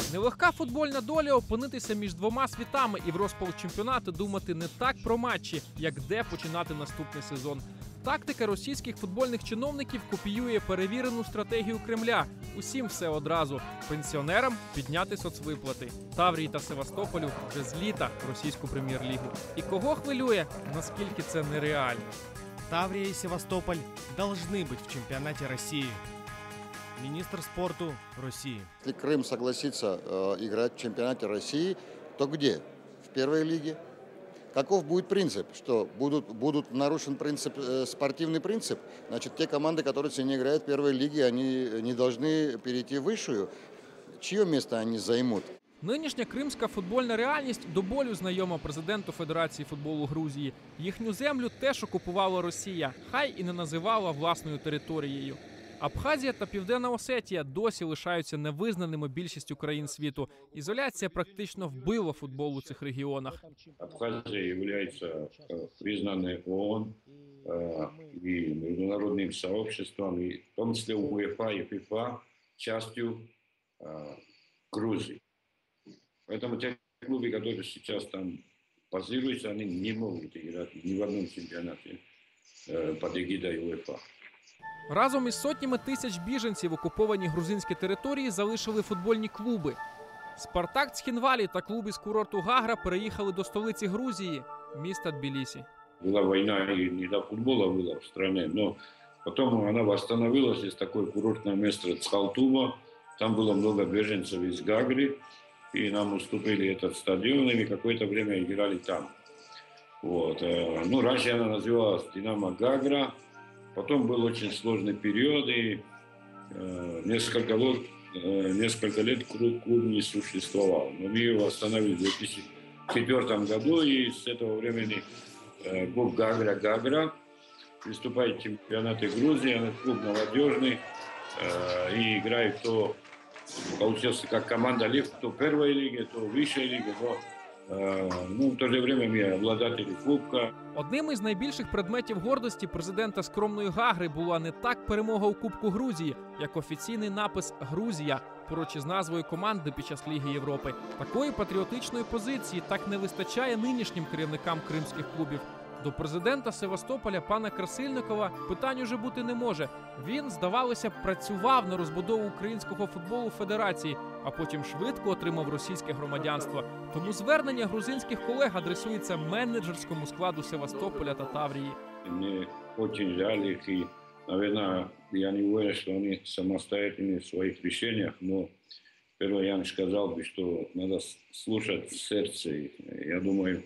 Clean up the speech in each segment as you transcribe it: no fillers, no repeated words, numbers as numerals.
Нелегка футбольна доля опинитися між двома світами і в розпал чемпіонату думати не так про матчі, як де починати наступний сезон. Тактика російських футбольних чиновників копіює перевірену стратегію Кремля. Усім все одразу. Пенсіонерам підняти соцвиплати. Таврії та Севастополю вже з літа російську прем'єр-лігу. І кого хвилює, наскільки це нереально. Таврия и Севастополь должны быть в чемпионате России. Министр спорту России. Если Крым согласится играть в чемпионате России, то где? В первой лиге. Каков будет принцип? Что будут нарушен спортивный принцип? Значит, те команды, которые сегодня играют в первой лиге, они не должны перейти в высшую. Чье место они займут? Нинішня кримська футбольна реальність до болю знайома президенту Федерації футболу Грузії. Їхню землю теж окупувала Росія, хай і не називала власною територією. Абхазія та Південна Осетія досі лишаються невизнаними більшістю країн світу. Ізоляція практично вбила футбол у цих регіонах. Абхазия является признанной ООН и международным сообществом, и в том числе УЕФА и ФИФА, частью Грузии. Поэтому те клубы, которые сейчас там базируются, они не могут играть ни в одном чемпионате под эгидой УЕФА. Разом із сотнями тисяч біженців окуповані грузинські території залишили футбольні клуби. «Спартак» Цхінвалі та клуб із курорту Гагра переїхали до столиці Грузії – міста Тбілісі. Была война, и не до футбола было в стране, но потом она восстановилась. Есть такое курортное место Цхалтума. Там было много беженцев из Гагры, и нам уступили этот стадион, и мы какое-то время играли там. Вот. Ну, раньше она называлась «Динамо Гагра». Потом был очень сложный период, и несколько лет клуб не существовал. Но мы его восстановили в 2004 году, и с этого времени клуб Гагра приступает к чемпионату Грузии. Он клуб молодежный, и играет то, получился как команда «Лев», то в первой лиге, то в высшей лиге, но в то же время мы обладатели кубка. Одним із найбільших предметів гордості президента скромної Гагри була не так перемога у Кубку Грузії, як офіційний напис «Грузія» поруч із назвою команди під час Ліги Європи. Такої патріотичної позиції так не вистачає нинішнім керівникам кримських клубів. До президента Севастополя пана Красильникова питань уже бути не може. Він, здавалося, працював на розбудову українського футболу Федерації, а потім швидко отримав російське громадянство. Тому звернення грузинських колег адресується менеджерському складу Севастополя та Таврії. Мне очень жаль их, и, наверное, я не уверен, что они самостоятельны в своих решениях, но первое я сказал бы, что надо слушать сердце их. Я думаю,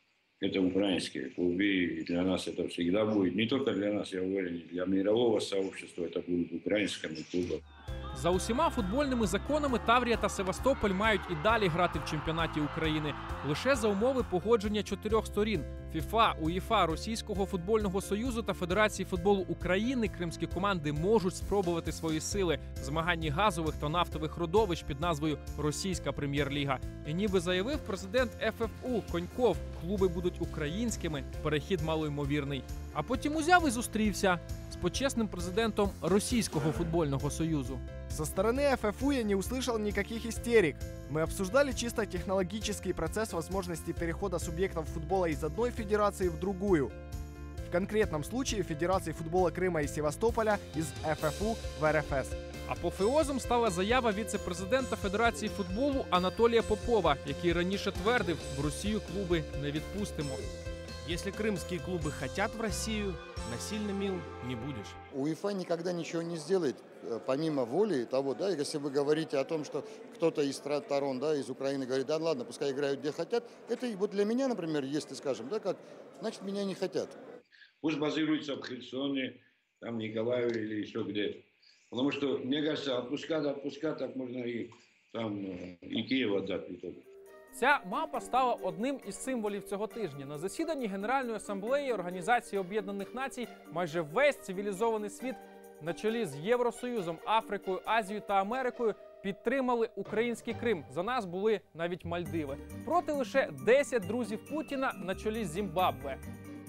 это украинские клубы, и для нас это всегда будет. Не только для нас, я уверен, для мирового сообщества это будут украинскими клубами. За усіма футбольними законами Таврія та Севастополь мають і далі грати в чемпіонаті України. Лише за умови погодження 4 сторін – ФІФА, УЄФА, Російського футбольного союзу та Федерації футболу України кримські команди можуть спробувати свої сили в змаганні газових та нафтових родовищ під назвою «Російська прем'єр-ліга». І ніби заявив президент ФФУ Коньков, клуби будуть українськими, перехід малоймовірний. А потім узяв і зустрівся з почесним президентом Російського футбольного союзу. Со стороны ФФУ я не услышал никаких истерик. Мы обсуждали чисто технологический процесс возможности перехода субъектов футбола из одной федерации в другую. В конкретном случае Федерации футбола Крыма и Севастополя из ФФУ в РФС. Апофеозом стала заява віце-президента Федерації футболу Анатолія Попова, який раніше твердив, в Росію клуби не відпустимо. Если крымские клубы хотят в Россию, насильно мил не будешь. УЕФА никогда ничего не сделает, помимо воли того, да, если вы говорите о том, что кто-то из сторон, да, из Украины говорит, да ладно, пускай играют где хотят, это вот для меня, например, если скажем, да, как, значит, меня не хотят. Пусть базируются в Херсоне, там Николаеве или еще где-то. Потому что, мне кажется, отпускать, так можно и там и Киев отдать в итоге. Ця мапа стала одним із символів цього тижня. На засіданні Генеральної асамблеї Організації Об'єднаних Націй майже весь цивілізований світ на чолі з Євросоюзом, Африкою, Азією та Америкою підтримали український Крим. За нас були навіть Мальдиви. Проти лише 10 друзів Путіна на чолі з Зімбабве.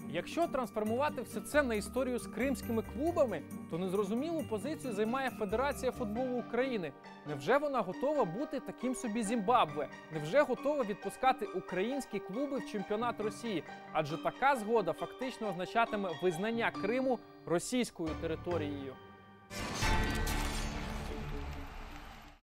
Якщо трансформувати все це на історію з кримськими клубами, то незрозумілу позицію займає Федерація футболу України. Невже вона готова бути таким собі Зімбабве? Невже готова відпускати українські клуби в чемпіонат Росії? Адже така згода фактично означатиме визнання Криму російською територією.